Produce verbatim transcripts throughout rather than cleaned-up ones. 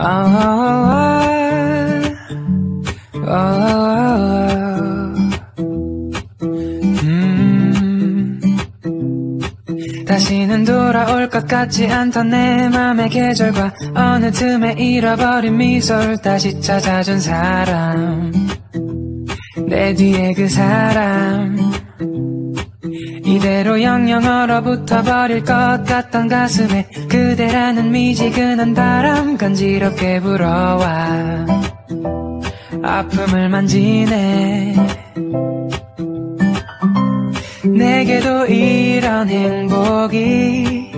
다시는 돌아올 것 같지 않던 내 맘의 계절과 어느 틈에 잃어버린 미소를 다시 찾아준 사람, 내 뒤에 그 사람. 이대로 영영 얼어붙어 버릴 것 같던 가슴에 그대라는 미지근한 바람 간지럽게 불어와 아픔을 만지네. 내게도 이런 행복이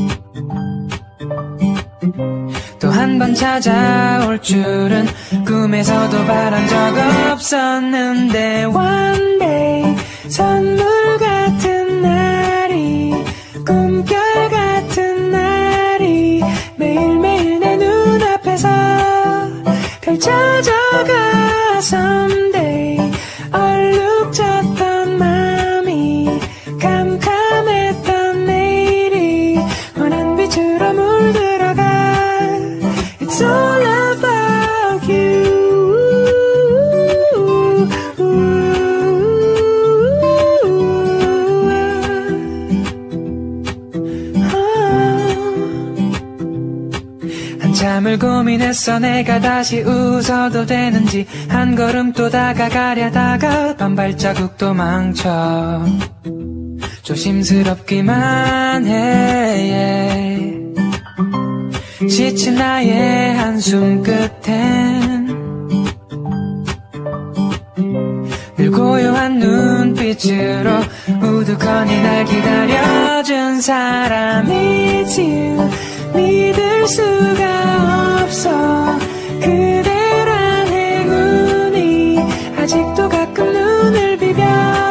또 한 번 찾아올 줄은 꿈에서도 바란 적 없었는데, One day 선물 같은 날이, 꿈결 같은 날이 매일매일 내 눈앞에서 펼쳐져가. Someday 얼룩졌던 맘이 캄캄했던 내일이 환한 빛으로 물들어가. It's all about you. 한참을 고민했어. 내가 다시 웃어도 되는지, 한 걸음 또 다가가려다가 반발자국도 망쳐 조심스럽기만 해. 지친 나의 한숨 끝엔 늘 고요한 눈빛으로 우두커니 날 기다려준 사람. It's you. 믿을 수가 없어. 그대란 행운이 아직도 가끔 눈을 비벼.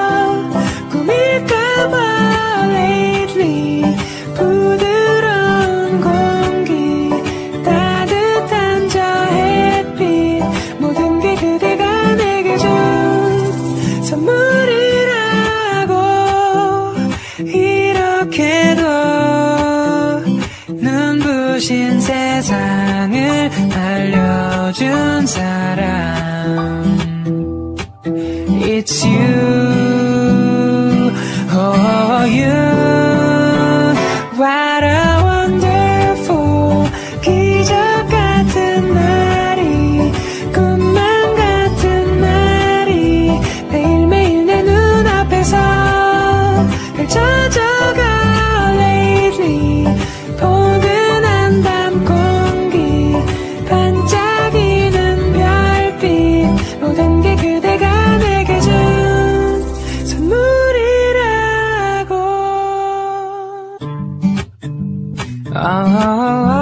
꿈일까봐 lately. 부드러운 공기, 따뜻한 저 햇빛, 모든 게 그대가 내게 준 선물이라고. 이렇게도 눈부신 세상을 알려준 사람. It's you, oh you. What a wonderful 기적 같은 날이, 꿈만 같은 날이 매일매일 내 눈앞에서 펼쳐져가. Lately 포근한 밤 공기, 반짝이는 별빛, 모든 게 그대가 내게 준 선물이라고. Oh, oh, oh.